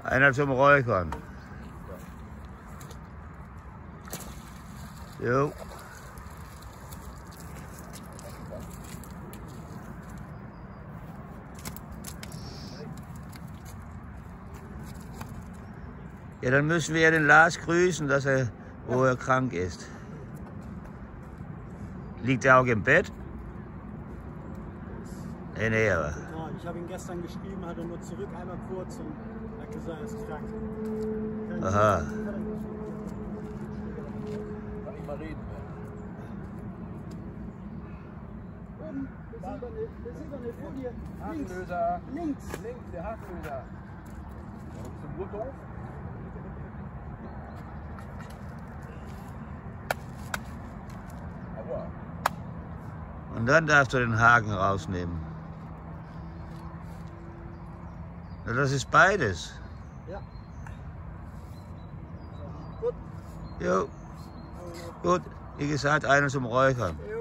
Einer zum Räuchern. Jo. Ja, dann müssen wir ja den Lars grüßen, dass er, wo er krank ist. Liegt er auch im Bett? Nee, aber. Ja, ich habe ihn gestern geschrieben, hat er nur zurück einmal kurz und hat gesagt, er ist krank. Aha. Kann ich mal reden? Oben, wir sehen eine Folie. Hakenlöser. Links. Links, der Hakenlöser. Zum Gurthof. Aber. Und dann darfst du den Haken rausnehmen. Ja, das ist beides. Ja. Gut. Jo. Gut, wie gesagt, einer zum Räuchern. Jo.